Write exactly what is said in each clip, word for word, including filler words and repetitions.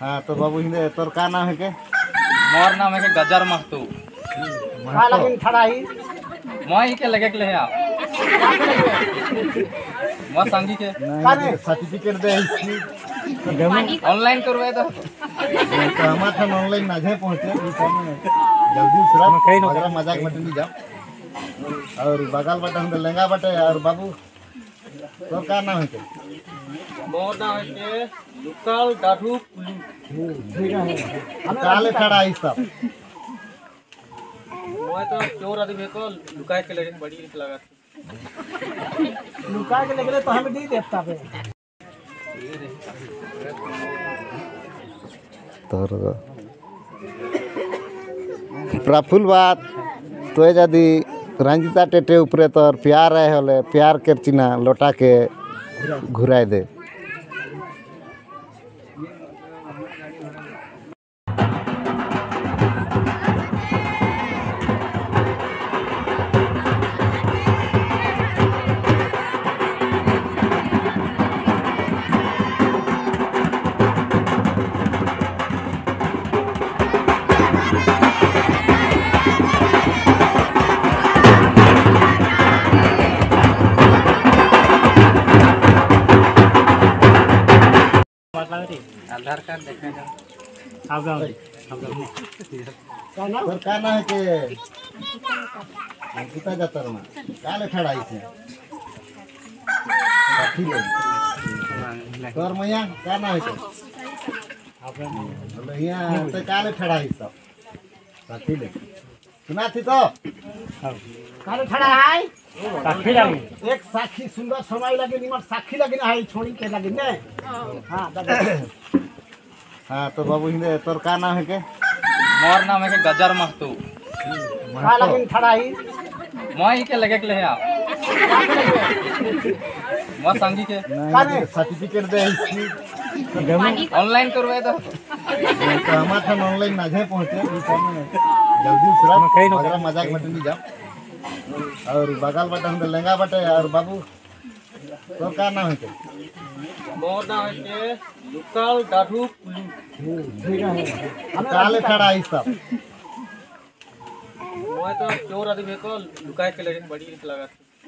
हाँ तो बाबू हिंदे तोर का नाम है के? मोर नाम है के गजर महतो। का लगिन ठड़ाई मोई के लगे के ले आप मोर संगी के नहीं सर्टिफिकेट दे इसकी ऑनलाइन करवाए तो तो हमारा था ऑनलाइन ना जाए पहुंचे इस समय जल्दी सुरत अगर मजाक मत नहीं जाओ और बगल बटे हम लहंगा बटे और बाबू तो का नाम है के? मोर नाम है के लुकाल डाढू पुलू काले खड़ा है सब मैं तो चोर आदमी को लुकाए के लगे बड़ी रिस्क लगा लुकाए के लगे तो हमें नहीं देता पे तोर प्रफुल्ल बात तो यदि रंजिता टेटे ऊपर तोर प्यार है होले प्यार के चिन्ह लौटा के घुराए दे। आधार कार्ड देखने का आप गाँव सर का ना है के कितना जाता रहा काले खड़ा है काफी ले सर मैया का ना है के अब यहाँ तो काले खड़ा है सब काफी ले सुना थी तो काले खड़ा है साक्षी लगी एक साक्षी सुंदर समय लगे निमर साक्षी लगी ना है छोड़ी के लगी ने हां हाँ तो बाबू हिंदे तोर का नाम है के? मोर नाम है के गजर महतो। का लगिन ठड़ाई मोई के लगे के ले आप मोर संगी के नहीं सर्टिफिकेट दे इसकी ऑनलाइन करवाए तो तो हमारा था ऑनलाइन ना जाए पहुंचे इस समय जल्दी सुरत अगर मजाक मत नहीं जाओ और बगल बटे हम लहंगा बटे और बाबू तो का नाम है के? मोर नाम है के लुकाल डाढू पुलू काले खड़ा है सब मैं तो चोर आदमी को लुकाए के लगे बड़ी रिस्क लगा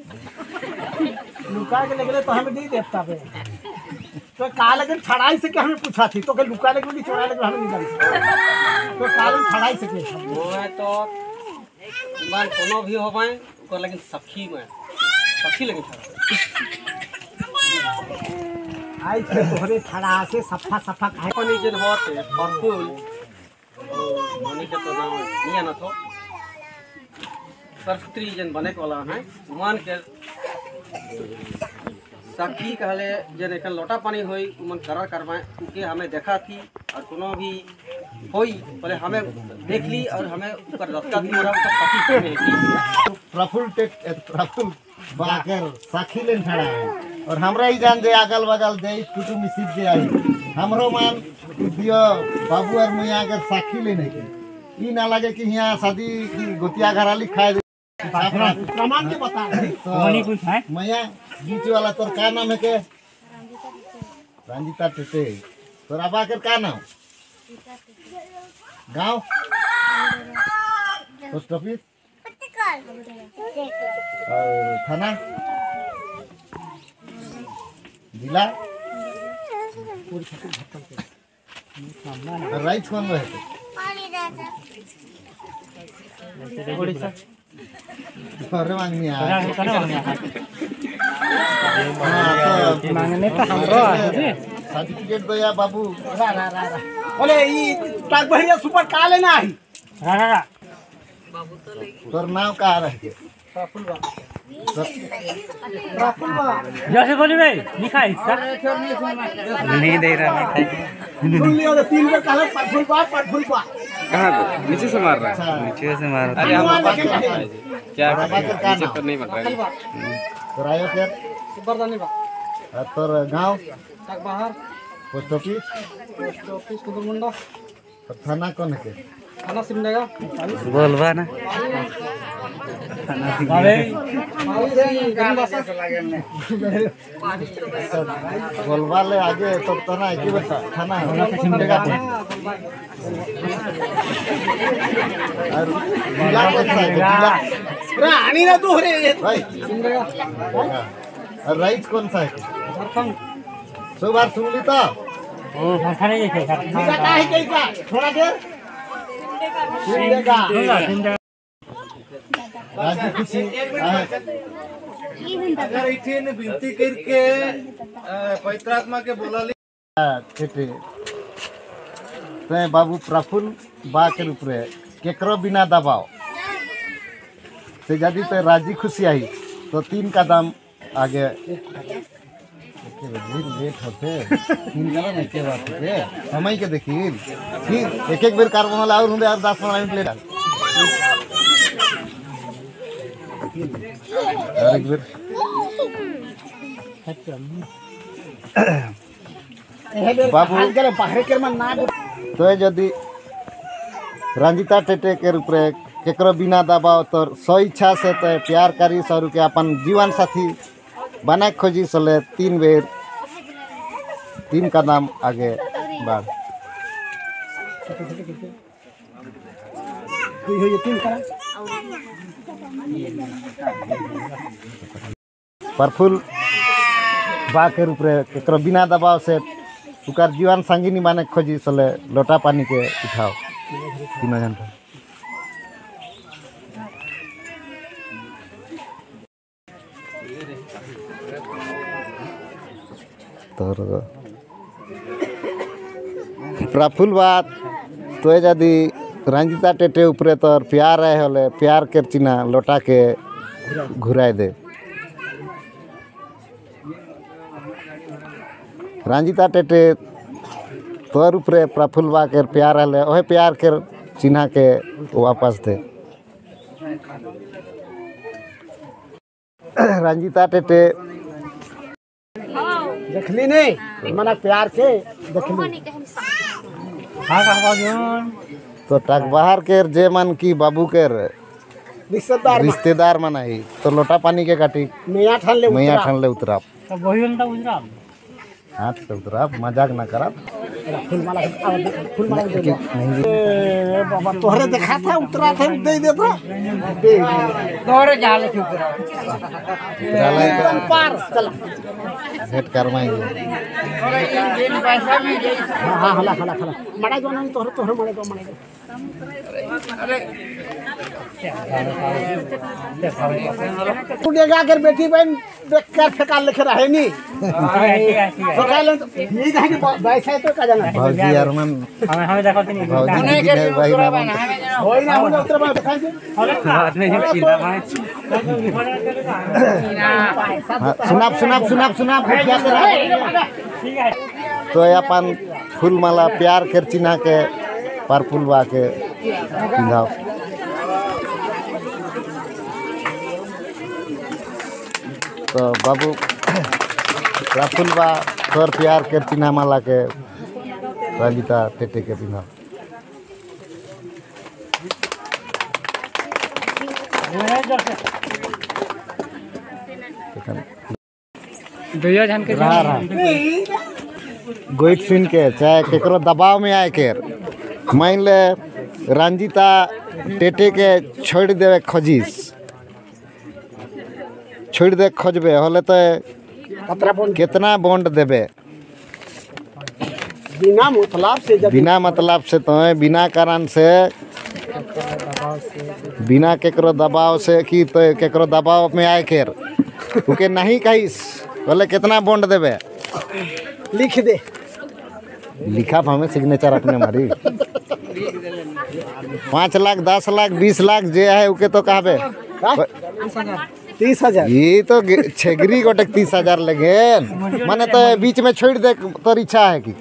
लुकाए के लगे तो हमें नहीं देता पे तो का लगे ठड़ाई से के हमें पूछा थी तो के लुकाए लगे नहीं चोरा लगे हमें नहीं जानी तो का लगे ठड़ाई से के मैं तो ईमान कोनो भी हो पाए ओकर लगे सखी में सखी लगे आई थे तोहरे ठड़ा से सफा सफा काहे पानी जन होते प्रफुल्ल मानी के तो नाम नहीं आना तो सरस्वती जन बने वाला है मान के सखी कहले जन एक लोटा पानी होई उमन करार करवाए क्योंकि हमें देखा थी और कोनो भी होई पहले हमें देख ली और हमें ऊपर रास्ता दी और उसका सखी में प्रफुल्ल टेक प्रफुल्ल बाकर साखी लेन खड़ा है और हमरा ही जान दे अगल बगल दे कुटुम मिसित दे आई हमरो मान दियो बाबू और मैया अगर साखी लेने के ई ना लगे कि यहाँ शादी की गोतिया घराली खाए प्रमाण के बता तो मैया बीच वाला तोर का नाम है के? रंजिता टेटे तोर अबा कर का नाम गाँव पोस्ट ऑफिस और थाना जिला राइट कौन रहते अरे मांगनी मांगने तो हमरो सर्टिफिकेट दो या बाबू रा रा रा बोले ई ताक बढ़िया सुपर का लेना है रा रा तोर नाम का रहे प्रफुल्ल बा जैसे बोली भाई लिखा इसका नहीं दे रहा है सुन लियो तीन के काले प्रफुल्ल बा प्रफुल्ल बा कहाँ पे नीचे से मार रहा है नीचे से मार अरे हम क्या नीचे पर नहीं मार रहा तोर आयो के बरदानी बा तोर गाँव तक बाहर post office post office Kudumunda थाना कौन के खाना सिम देगा बोलबा ना बोलवा ले आगे तो तना एक ही बता खाना सिमडेगा और जिला कौन सा है जिला रानी ना तू रे भाई और राइस कौन सा है सो बार सुन ली तो ओ भाषा नहीं देखे जिला का है कैसा थोड़ा देर सिमडेगा राजी खुशी अगर इथे ने विनती करके पवित्रात्मा के बोला ली ठेठे ते बाबू प्रफुल्ल बा के रूप रे केकरो बिना दबाव से यदि ते राजी खुशी आई तो तीन कदम आगे लेट होते तीन कदम एक बात है समय के देखिए फिर एक एक बेर कार्बन वाला और होंगे और दस पंद्रह मिनट लेट और एक बेर बाबू बाहर के मन ना तो यदि रंजिता टेटे के रूप रे केकरो बिना दबाव तो सौ इच्छा से तो प्यार करी सरू के अपन जीवन साथी बना खोजी सले तीन बेर तीन कदम आगे बढ़ तीन करा प्रफुल्ल बा के रूप रे केकरो बिना दबाव से उकर जीवन संगिनी बने खोजी सले लोटा पानी के उठाओ तीनों जन तो प्रफुल्ल बात तो यदि रंजिता टेटे ऊपरे तोर प्यार है होले प्यार के चिन्ह लोटा के घुराए दे रंजिता टेटे तोर ऊपरे प्रफुल्ल बा के प्यार है ओहे प्यार के चिन्ह के वापस दे रंजिता टेटे देखली नहीं मना प्यार के देखली हाँ का जोन तो टक बाहर के जे मन की बाबू के रिश्तेदार रिश्तेदार मन आई तो लोटा पानी के काटी मियाँ ठान ले मैया ठन ले उतरा तो वही उनका उजरा हाथ से उतरा मजाक ना करा फूल माला फूल माला दे दो ए बाबा तोहरे देखा था उतरा था दे दे तो तोहरे जाले के उतरा उतरा ले पार चल सेट करवाएंगे हां हां हला हला हला मड़ा जो नहीं तोहरे तोहरे मड़े दो मड़े दो कर बेटी बहन देख कर फेंका लिख रहे नहीं फेंका ले नहीं कहे कि वैसा है तो का जाना भौजी अरमान हमें हमें देखो नहीं भौजी दीदी ने भाई नाम होई ना हो उतर में दिखाई दे नहीं चिंता भाई सुनाप सुनाप सुनाप सुनाप क्या कर ठीक है तो अपन फूल माला प्यार के चिन्ह के प्रफुल्ल बा के पिंधाओ तो बाबू प्रफुल्ल बा तोर प्यार के चिन्ह माला के रंजिता टेटे के पिंधाओ दुइया जन के रहा रहा गोइट सुन के चाहे केकरो दबाव में आए के मान ले रंजिता टेटे के छोड़ देवे खोजिस छोड़ दे खोजबे होले तो कितना बॉन्ड देवे बिना मतलब से जब बिना मतलब से तो बिना कारण से बिना केकरो दबाव से कि तो केकरो दबाव में आए के उके नहीं कहिस बोले कितना बॉन्ड देवे लिख दे लिखा हमें सिग्नेचर अपने मारी पाँच लाख दस लाख बीस लाख जे है उके तो कहबे तीस हजार ये तो छेगरी गोटे तीस हजार लगे माने तो बीच में छोड़ दे तो इच्छा है कि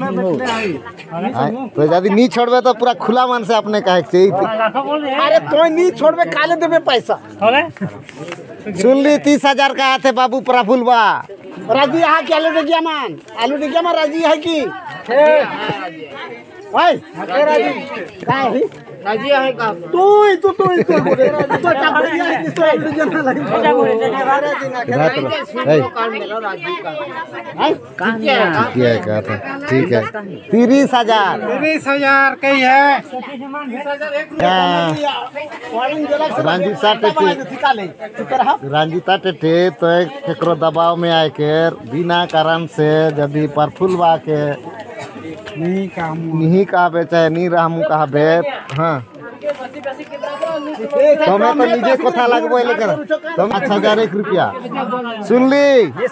तो यदि नहीं छोड़बे तो पूरा खुला मन से अपने कहे चाहिए अरे तो नहीं छोड़बे काले देबे पैसा सुन ली तीस हजार का हाथ है बाबू प्रफुल्ल बा राजी यहाँ के आलू डिगिया मान आलू डिगिया मान राजी है कि भाई राजी का है राजी है का तू तू तू तू बोले तो क्या भैया तो जना लगी এটা করে এটা বারে रात लो ए कान में लो राजी का क्या है कहा था ठीक है तीस हजार तीस हजार कही है रंजीता टेटे रंजीता टेटे तो एक केकरो दबाव में आए के बिना कारण से यदि परफुल बा के नहीं काम नहीं कहबे चाहे नहीं रहमू कहबे हाँ तो मैं तो नीचे कथा लगबो लेकर तुम पाँच हजार एक रुपया सुन ली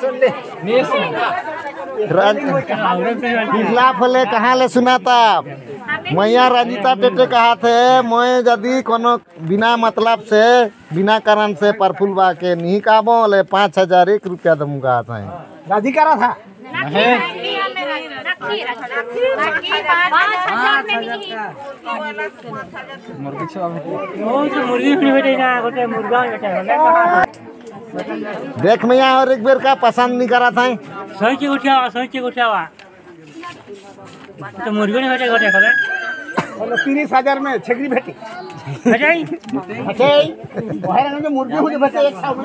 पिछला फले कहाँ ले सुनाता मैया रंजीता टेटे कहा थे मैं यदि कोनो बिना मतलब से बिना कारण से परफुल बा के नहीं कहबो ले पाँच हजार एक रुपया दूंगा था राजी करा था मुर्गी फ्री बेटे ना गोटे मुर्गा बेटे होला देख मैया और एक बेर का पसंद नहीं करा था सही के उठावा सही के उठावा तो मुर्गी नहीं बेटे गोटे करे और तीस हजार में छेगरी भेटी बेटाई अच्छे बाहर में मुर्गी हो भेटे एक सौ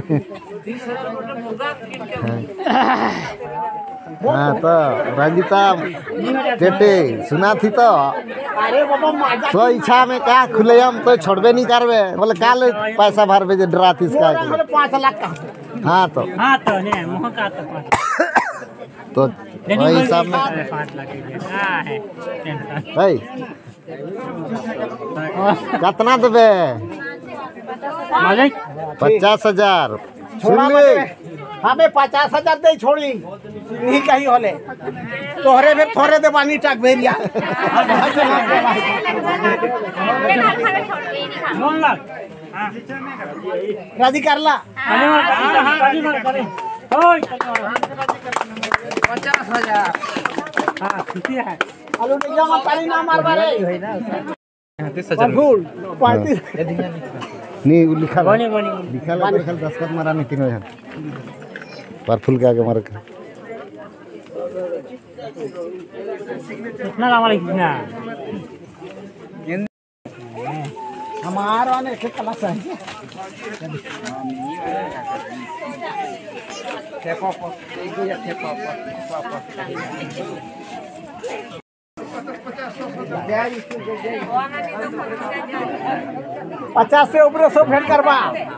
हाँ तो रंजीता टेटे सुना थी तो अरे बाबा मजा तो इच्छा में क्या खुले हम तो छोड़बे नहीं करबे बोले काल पैसा भरबे जे डराती इसका बोले पाँच लाख का हाँ तो हां तो ने मुंह का तो पाँच तो वही हिसाब में पाँच लाख हां है टेंशन भाई कितना देबे मालिक पचास हजार छोड़ा सुन ले हमें पचास हजार दे छोड़ी नहीं कहीं होले तोहरे फिर थोड़े दे पानी टाक भेलिया नौ लाख हां राजी कर ला अरे हां राजी मत करे ओए पचास हजार हां खुशी है आलू निजा में पानी ना मार बारे फूल पैंतीस नहीं वो लिखा बनी बनी लिखा लगा खाली दस कट मारा नहीं तीनों जन पर फुल के आगे मार के कितना रामा लिखना हमारा ने के क्लास है टेपा पर एक दो या टेपा पर पचास से ऊपर सौ फेंक करवा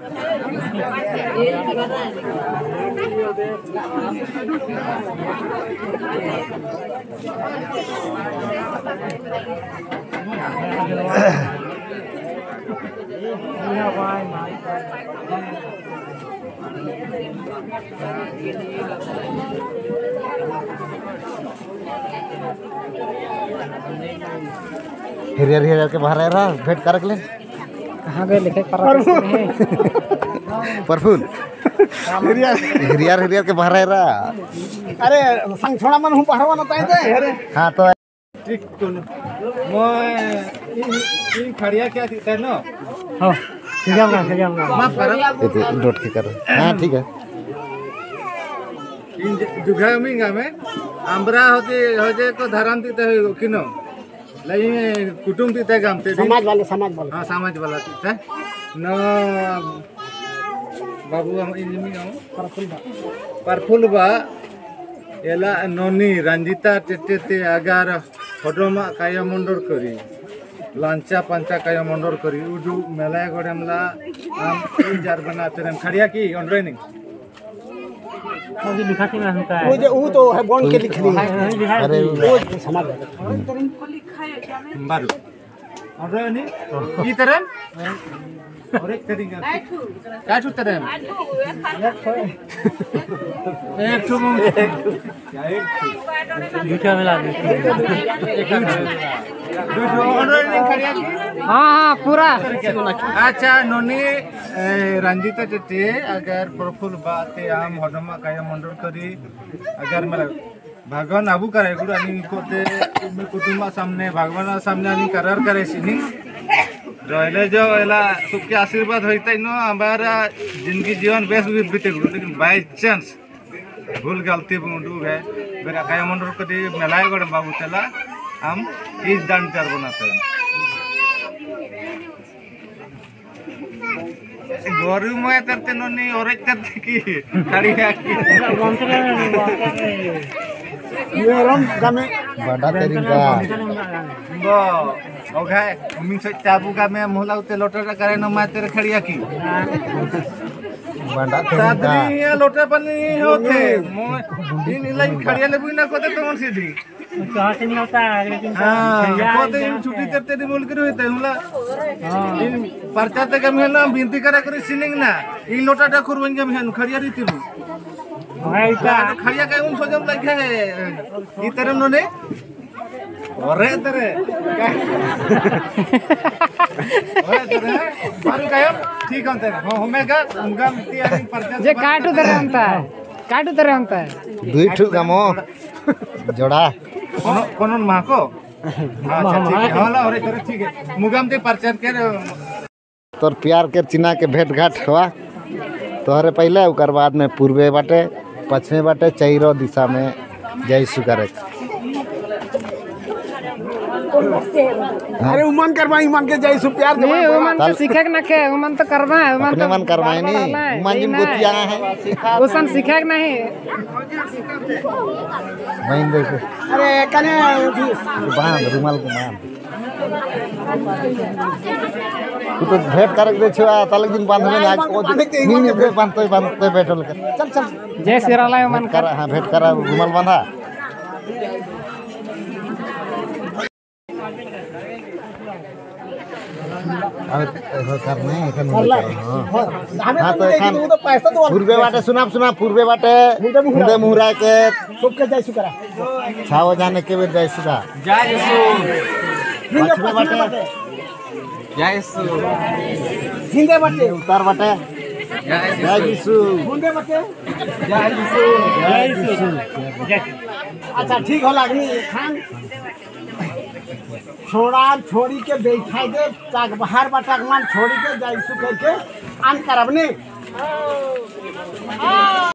हिरियर हिरियर के बाहर रहा भेंट कर ले कहाँ गए लिखे परफुल हिरियर हिरियर हिरियर के बाहर रहा अरे संग छोड़ा मन हूँ पहरवा न ताई दे अरे हाँ तो ठीक तो मैं इन खड़िया क्या थी तेनो हो सजाऊंगा सजाऊंगा माफ करो ये तो डॉट के कर हाँ ठीक है इन जुगा मिंगा में आंबरा होते होते को धराम तीते हो किनो लई कुटुंब तीते गामते समाज वाले समाज वाले हाँ समाज वाला तीते न बाबू हम इन मिंगा परफुल बा परफुल बा एला नोनी रंजीता टेटे अगार हडमा काया मंडर करी लांचा पंचा काया मंडर करी उडू मेला गडमला आम तीन जार बना तेरन खड़िया की ऑनलाइन मुझे लिखा थी मैं हमका वो जो वो तो है बॉन्ड के लिख ली है लिखा अरे वो समाज वाले बारू ऑनलाइन की तरन और एक तरीका काठू तरन एक ठो दूसरा मिला दे हाँ हाँ पूरा अच्छा नोनी रंजीता टेटे अगर प्रफुल बाते आम हडमा काया मंडल करी अगर मेरा भगवान आबू करे गुरु अनि कोते कुटुंबा सामने भगवान सामने अनि करार करे सिनी रहले जो एला सबके आशीर्वाद होइतै न हमारा जिंदगी जीवन बेस बीते गुरु लेकिन बाय चांस भूल गलती बुंडू है बेरा काया मंडल कदी मेलाय गड बाबू चला हम इस दान चार बनाते गोरु मैं तरते नोनी औरत करते की खड़ी आकी ये रम गामे बड़ा तरीका बो ओघाय मिन से चाबू का मैं मोहला उते लोटा करे न मैं तेरे खड़ी आकी बड़ा तरीका सादरी ये लोटे पानी होते मो इन लाइन खड़िया ले बुना कोते तो मन सीधी कहाँ से नहीं होता है लेकिन हां कोते इन छुट्टी करते दी बोल करे होते हमला इन परचा ते के मैं ना बिनती करे करे सिनिंग ना इन लोटा टा खुरवन के मैं खड़िया रीति लू भाई का खड़िया के उन सोजम लगे ई तरह नोने ओरे तेरे ओरे तेरे बारू कायम ठीक होते हो होमेगा उनका मिट्टी आनी परचा जे काटू दरे अंता है काटू दरे अंता है दुई ठू गामो जोड़ा कोन कोन माको अच्छा ठीक है होला ओरे तेरे ठीक है मुगाम ते परचा के तोर प्यार के चिन्हा के भेंट घाट हुआ तोहरे पहले ओकर बाद में पूर्वे बाटे पश्चिमे बाटे चैरो दिशा में जयसु करे अरे उमन करवा ईमान के जाई सु प्यार के नहीं उमन तो सीखे के ना के उमन तो करना है उमन अपने मन करवाए नहीं मन जिम गुतिया है उसन सीखे के नहीं बहन देखो अरे कने बांध रुमाल के बांध तू तो भेंट करके दे छुआ तलक दिन बांध में लाग ओ नहीं नहीं बांधते बांधते बैठल कर चल चल जय सिराला उमन कर हां भेंट करा रुमाल बांधा अब करने एखन हां तो एखन तो पैसा तो पूर्वे बाटे सुनाब सुना पूर्वे बाटे मुंडे मुहरा के सबके जाई सु करा छाव जाने के बेर जाय सुदा जय यीशु पश्चिमे बाटे जय यीशु हिंदे बटे उत्तर बाटे जय यीशु मुंडे बटे जय यीशु जय यीशु अच्छा ठीक हो लागनी खान छोड़ा छोड़ी के बैठा दे ताक बाहर बाटा मान छोड़ी के जाई सु करके आन करबने